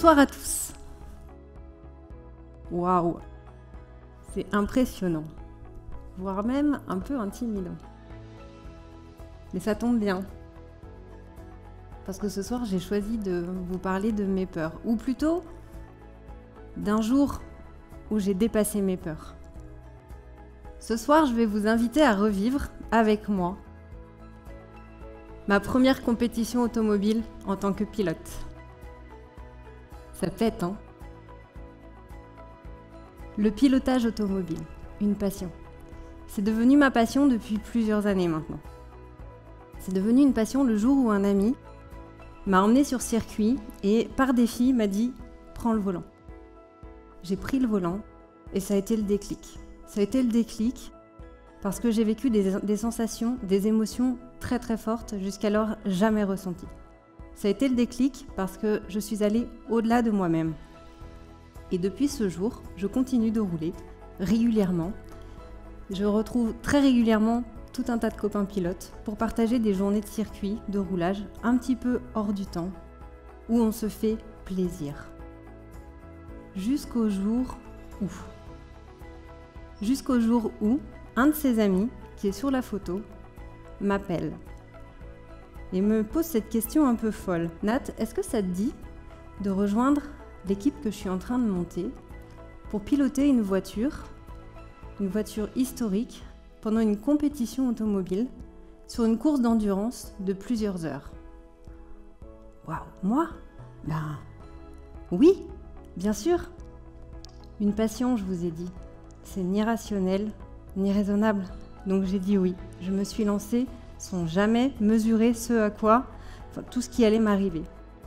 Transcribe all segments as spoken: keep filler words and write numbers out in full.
Bonsoir à tous. Waouh, c'est impressionnant, voire même un peu intimidant. Mais ça tombe bien, parce que ce soir j'ai choisi de vous parler de mes peurs, ou plutôt d'un jour où j'ai dépassé mes peurs. Ce soir, je vais vous inviter à revivre avec moi ma première compétition automobile en tant que pilote. Ça pète, hein? Le pilotage automobile, une passion. C'est devenu ma passion depuis plusieurs années maintenant. C'est devenu une passion le jour où un ami m'a emmené sur circuit et par défi m'a dit « prends le volant ». J'ai pris le volant et ça a été le déclic. Ça a été le déclic parce que j'ai vécu des, des sensations, des émotions très très fortes jusqu'alors jamais ressenties. Ça a été le déclic parce que je suis allée au-delà de moi-même. Et depuis ce jour, je continue de rouler régulièrement. Je retrouve très régulièrement tout un tas de copains pilotes pour partager des journées de circuit, de roulage, un petit peu hors du temps, où on se fait plaisir. Jusqu'au jour où... Jusqu'au jour où un de ses amis, qui est sur la photo, m'appelle et me pose cette question un peu folle. Nat, est-ce que ça te dit de rejoindre l'équipe que je suis en train de monter pour piloter une voiture, une voiture historique, pendant une compétition automobile sur une course d'endurance de plusieurs heures? Waouh, moi? Ben oui, bien sûr. Une passion, je vous ai dit. C'est ni rationnel, ni raisonnable. Donc j'ai dit oui. Je me suis lancée sans jamais mesurer ce à quoi, enfin, tout ce qui allait m'arriver.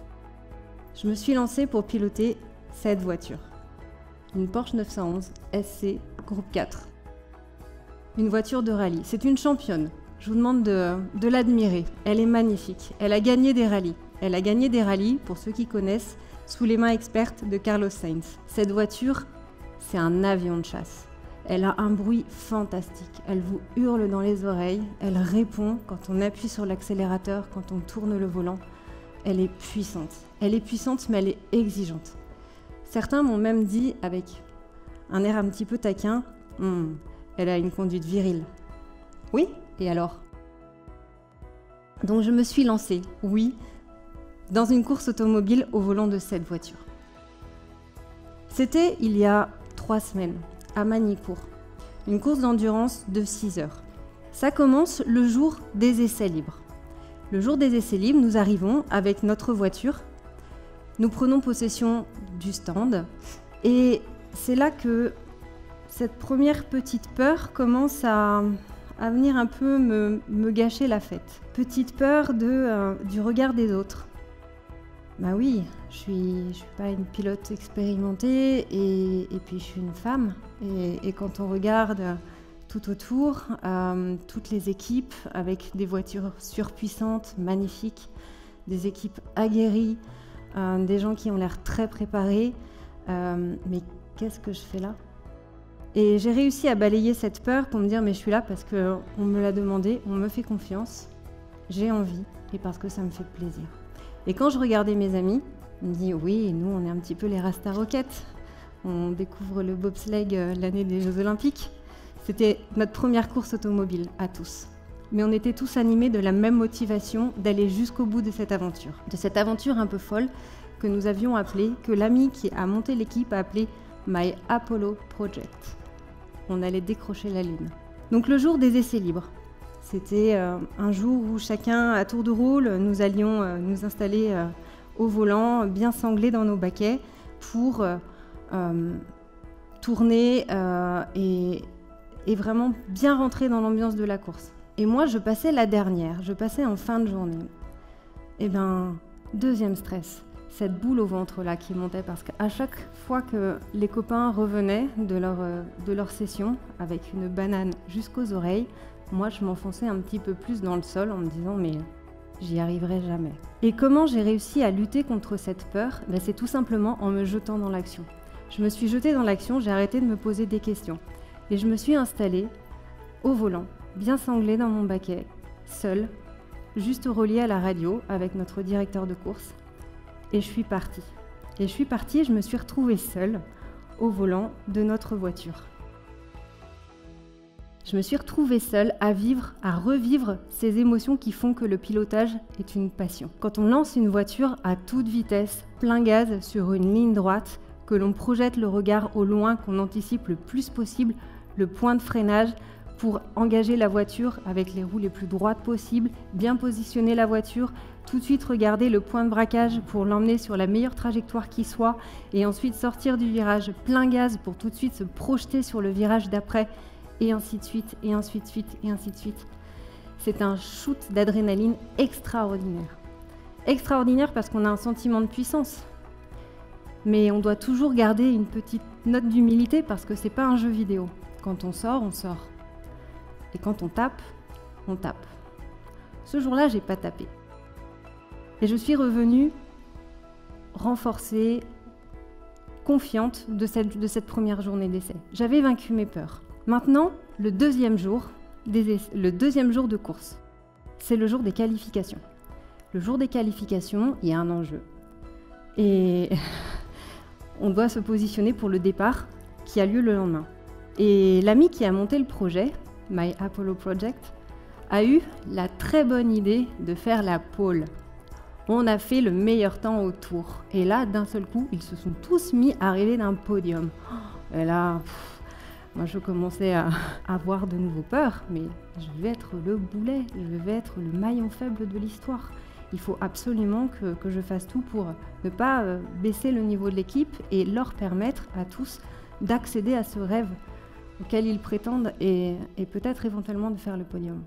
Je me suis lancée pour piloter cette voiture. Une Porsche neuf cent onze S C Groupe quatre. Une voiture de rallye. C'est une championne. Je vous demande de, de l'admirer. Elle est magnifique. Elle a gagné des rallyes. Elle a gagné des rallyes, pour ceux qui connaissent, sous les mains expertes de Carlos Sainz. Cette voiture, c'est un avion de chasse. Elle a un bruit fantastique. Elle vous hurle dans les oreilles. Elle répond quand on appuie sur l'accélérateur, quand on tourne le volant. Elle est puissante. Elle est puissante, mais elle est exigeante. Certains m'ont même dit, avec un air un petit peu taquin, hm, elle a une conduite virile. Oui, et alors? Donc je me suis lancée, oui, dans une course automobile au volant de cette voiture. C'était il y a trois semaines, à Magny-Cours, une course d'endurance de six heures. Ça commence le jour des essais libres. Le jour des essais libres, nous arrivons avec notre voiture, nous prenons possession du stand et c'est là que cette première petite peur commence à, à venir un peu me, me gâcher la fête. Petite peur de, euh, du regard des autres. Bah oui, je suis, je suis pas une pilote expérimentée et, et puis je suis une femme. Et, et quand on regarde tout autour, euh, toutes les équipes avec des voitures surpuissantes, magnifiques, des équipes aguerries, euh, des gens qui ont l'air très préparés, euh, mais qu'est-ce que je fais là? Et j'ai réussi à balayer cette peur pour me dire mais je suis là parce qu'on me l'a demandé, on me fait confiance, j'ai envie et parce que ça me fait plaisir. Et quand je regardais mes amis, ils me disaient oui, nous on est un petit peu les Rasta Rockets, on découvre le bobsleigh l'année des Jeux Olympiques. C'était notre première course automobile à tous. Mais on était tous animés de la même motivation d'aller jusqu'au bout de cette aventure. De cette aventure un peu folle que nous avions appelée, que l'ami qui a monté l'équipe a appelée My Apollo Project. On allait décrocher la Lune. Donc le jour des essais libres. C'était euh, un jour où chacun, à tour de rôle, nous allions euh, nous installer euh, au volant, bien sanglés dans nos baquets, pour euh, euh, tourner euh, et, et vraiment bien rentrer dans l'ambiance de la course. Et moi, je passais la dernière, je passais en fin de journée. Et bien, deuxième stress, cette boule au ventre là qui montait, parce qu'à chaque fois que les copains revenaient de leur, euh, de leur session, avec une banane jusqu'aux oreilles, moi, je m'enfonçais un petit peu plus dans le sol en me disant « mais j'y arriverai jamais ». Et comment j'ai réussi à lutter contre cette peur? Ben, c'est tout simplement en me jetant dans l'action. Je me suis jetée dans l'action, j'ai arrêté de me poser des questions. Et je me suis installée au volant, bien sanglée dans mon baquet, seule, juste reliée à la radio avec notre directeur de course. Et je suis partie. Et je suis partie et je me suis retrouvée seule au volant de notre voiture. Je me suis retrouvée seule à vivre, à revivre ces émotions qui font que le pilotage est une passion. Quand on lance une voiture à toute vitesse, plein gaz, sur une ligne droite, que l'on projette le regard au loin, qu'on anticipe le plus possible le point de freinage pour engager la voiture avec les roues les plus droites possibles, bien positionner la voiture, tout de suite regarder le point de braquage pour l'emmener sur la meilleure trajectoire qui soit, et ensuite sortir du virage plein gaz pour tout de suite se projeter sur le virage d'après, et ainsi de suite, et ainsi de suite, et ainsi de suite. C'est un shoot d'adrénaline extraordinaire. Extraordinaire parce qu'on a un sentiment de puissance. Mais on doit toujours garder une petite note d'humilité parce que c'est pas un jeu vidéo. Quand on sort, on sort. Et quand on tape, on tape. Ce jour-là, j'ai pas tapé. Et je suis revenue renforcée, confiante de cette, de cette première journée d'essai. J'avais vaincu mes peurs. Maintenant, le deuxième jour, des essais, le deuxième jour de course, c'est le jour des qualifications. Le jour des qualifications, il y a un enjeu. Et on doit se positionner pour le départ qui a lieu le lendemain. Et l'ami qui a monté le projet, My Apollo Project, a eu la très bonne idée de faire la pole. On a fait le meilleur temps au tour. Et là, d'un seul coup, ils se sont tous mis à rêver d'un podium. Et là, pff, moi je commençais à avoir de nouveau peur, mais je vais être le boulet, je vais être le maillon faible de l'histoire. Il faut absolument que, que je fasse tout pour ne pas euh, baisser le niveau de l'équipe et leur permettre à tous d'accéder à ce rêve auquel ils prétendent et, et peut-être éventuellement de faire le podium.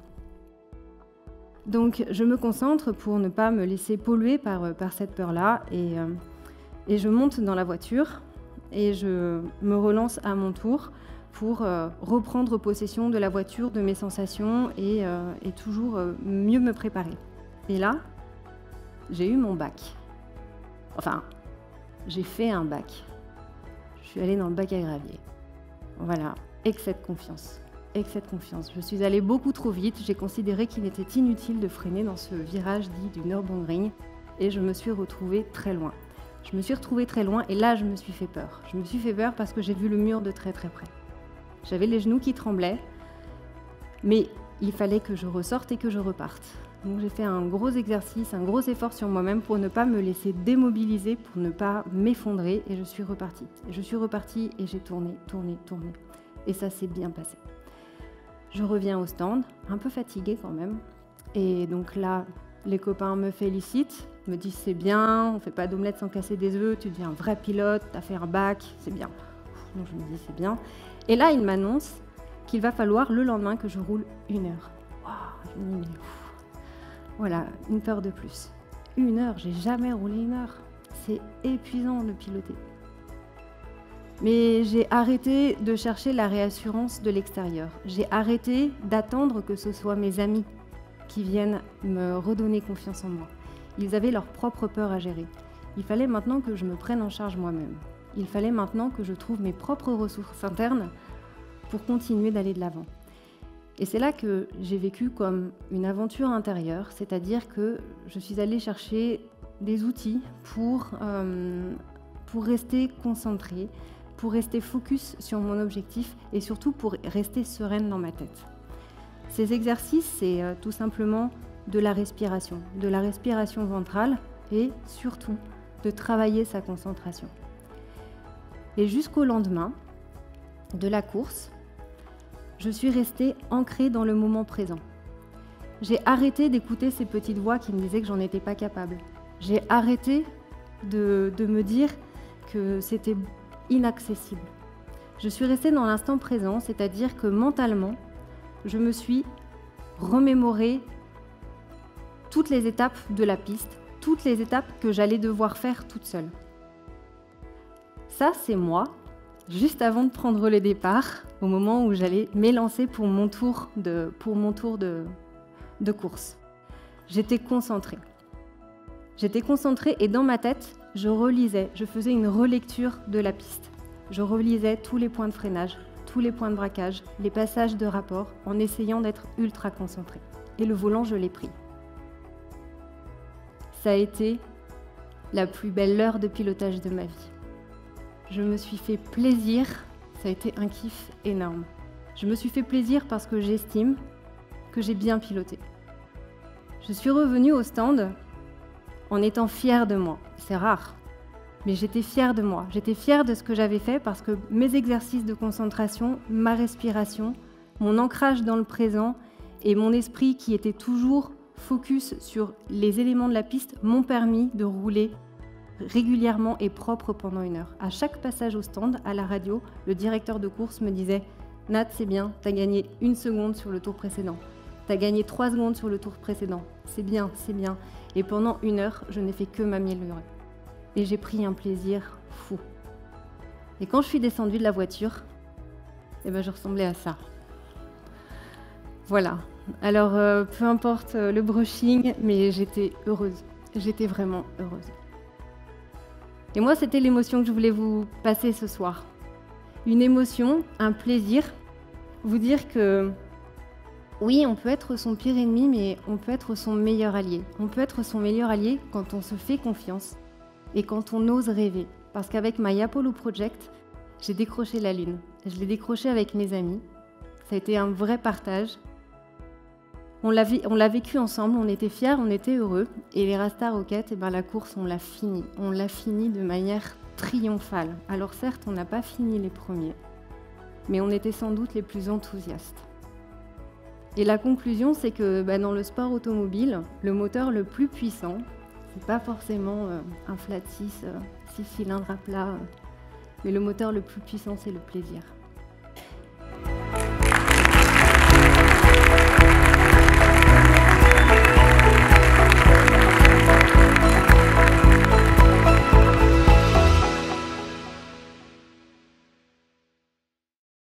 Donc je me concentre pour ne pas me laisser polluer par, par cette peur-là et, euh, et je monte dans la voiture et je me relance à mon tour pour euh, reprendre possession de la voiture, de mes sensations et, euh, et toujours euh, mieux me préparer. Et là, j'ai eu mon bac. Enfin, j'ai fait un bac. Je suis allée dans le bac à gravier. Voilà, excès de confiance. Excès de confiance. Je suis allée beaucoup trop vite. J'ai considéré qu'il était inutile de freiner dans ce virage dit du Nürburgring et je me suis retrouvée très loin. Je me suis retrouvée très loin et là, je me suis fait peur. Je me suis fait peur parce que j'ai vu le mur de très très près. J'avais les genoux qui tremblaient, mais il fallait que je ressorte et que je reparte. Donc j'ai fait un gros exercice, un gros effort sur moi-même pour ne pas me laisser démobiliser, pour ne pas m'effondrer et je suis repartie. Et je suis repartie et j'ai tourné, tourné, tourné. Et ça s'est bien passé. Je reviens au stand, un peu fatiguée quand même. Et donc là, les copains me félicitent, me disent c'est bien, on fait pas d'omelette sans casser des œufs, tu deviens un vrai pilote, t'as fait un bac, c'est bien. Donc je me dis c'est bien. Et là, ils m'annoncent qu'il va falloir le lendemain que je roule une heure. Waouh, je me dis mais ouf. Voilà, une peur de plus. Une heure, j'ai jamais roulé une heure. C'est épuisant de piloter. Mais j'ai arrêté de chercher la réassurance de l'extérieur. J'ai arrêté d'attendre que ce soit mes amis qui viennent me redonner confiance en moi. Ils avaient leur propre peur à gérer. Il fallait maintenant que je me prenne en charge moi-même. Il fallait maintenant que je trouve mes propres ressources internes pour continuer d'aller de l'avant. Et c'est là que j'ai vécu comme une aventure intérieure, c'est-à-dire que je suis allée chercher des outils pour, euh, pour rester concentrée, pour rester focus sur mon objectif et surtout pour rester sereine dans ma tête. Ces exercices, c'est euh, tout simplement de la respiration, de la respiration ventrale et surtout de travailler sa concentration. Et jusqu'au lendemain de la course, je suis restée ancrée dans le moment présent. J'ai arrêté d'écouter ces petites voix qui me disaient que j'en étais pas capable. J'ai arrêté de, de me dire que c'était inaccessible. Je suis restée dans l'instant présent, c'est-à-dire que mentalement, je me suis remémoré toutes les étapes de la piste, toutes les étapes que j'allais devoir faire toute seule. Ça, c'est moi, juste avant de prendre le départ, au moment où j'allais m'élancer pour mon tour de, pour mon tour de, de course. J'étais concentrée. J'étais concentrée et dans ma tête, je relisais, je faisais une relecture de la piste. Je relisais tous les points de freinage, tous les points de braquage, les passages de rapport, en essayant d'être ultra concentrée. Et le volant, je l'ai pris. Ça a été la plus belle heure de pilotage de ma vie. Je me suis fait plaisir, ça a été un kiff énorme. Je me suis fait plaisir parce que j'estime que j'ai bien piloté. Je suis revenue au stand en étant fière de moi. C'est rare, mais j'étais fière de moi. J'étais fière de ce que j'avais fait parce que mes exercices de concentration, ma respiration, mon ancrage dans le présent et mon esprit qui était toujours focus sur les éléments de la piste m'ont permis de rouler régulièrement et propre pendant une heure. À chaque passage au stand, à la radio, le directeur de course me disait « Nat, c'est bien, t'as gagné une seconde sur le tour précédent. T'as gagné trois secondes sur le tour précédent. C'est bien, c'est bien. » Et pendant une heure, je n'ai fait que m'améliorer. Et j'ai pris un plaisir fou. Et quand je suis descendue de la voiture, eh ben, je ressemblais à ça. Voilà. Alors, euh, peu importe euh, le brushing, mais j'étais heureuse. J'étais vraiment heureuse. Et moi, c'était l'émotion que je voulais vous passer ce soir. Une émotion, un plaisir. Vous dire que, oui, on peut être son pire ennemi, mais on peut être son meilleur allié. On peut être son meilleur allié quand on se fait confiance et quand on ose rêver. Parce qu'avec My Apollo Project, j'ai décroché la Lune. Je l'ai décroché avec mes amis. Ça a été un vrai partage. On l'a, on l'a vécu ensemble, on était fiers, on était heureux. Et les Rasta Rockets, eh ben, la course, on l'a fini. On l'a fini de manière triomphale. Alors certes, on n'a pas fini les premiers, mais on était sans doute les plus enthousiastes. Et la conclusion, c'est que bah, dans le sport automobile, le moteur le plus puissant, c'est pas forcément euh, un flat six, euh, six cylindres à plat, euh, mais le moteur le plus puissant, c'est le plaisir.